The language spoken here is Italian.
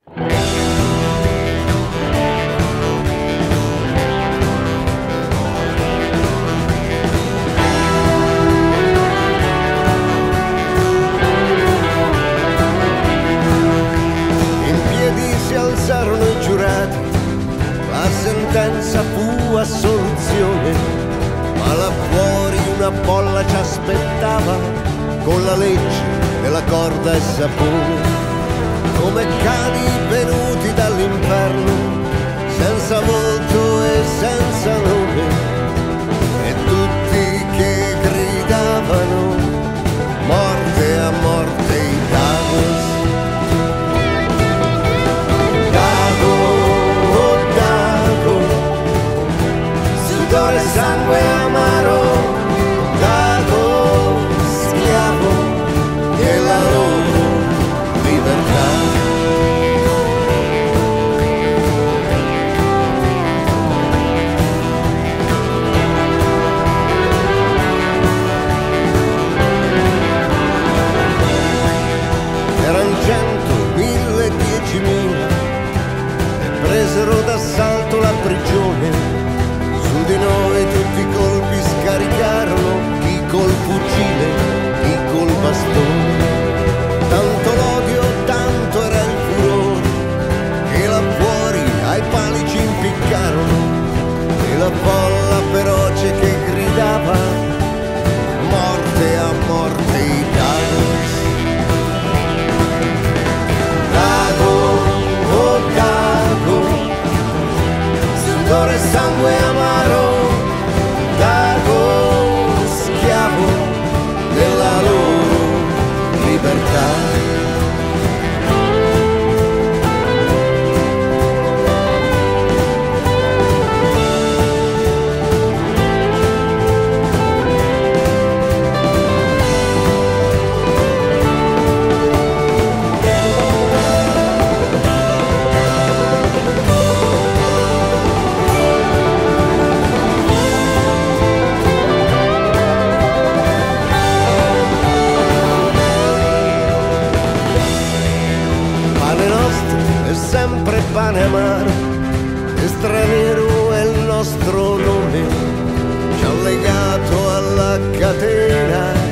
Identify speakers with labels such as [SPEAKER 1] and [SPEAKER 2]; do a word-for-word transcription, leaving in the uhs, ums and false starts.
[SPEAKER 1] Alzarono i giurati, la sentenza fu assoluzione, ma là fuori una bolla ci aspettava, con la legge della corda e sapone, come cani venuti dall'inferno, senza volto e senza nome, e tutti che gridavano, morte a morte i Dagos. Sudore, sangue amaro, Dago, schiavo della loro libertà. Eran cento, mille, diecimila e presero d'assalto la prigione. Su di noi tutti i colpi scaricarono, chi col fucile, chi col bastone. Tanto l'odio, tanto era il furore, che là fuori ai pali ci impiccarono, e la folla feroce che gridava, morte a morte i Dagos. Dago, oh Dago, sudore, sangue amaro, Dago, schiavo della loro libertà. Sempre pane amaro, e straniero è il nostro nome, ci ha legato alla catena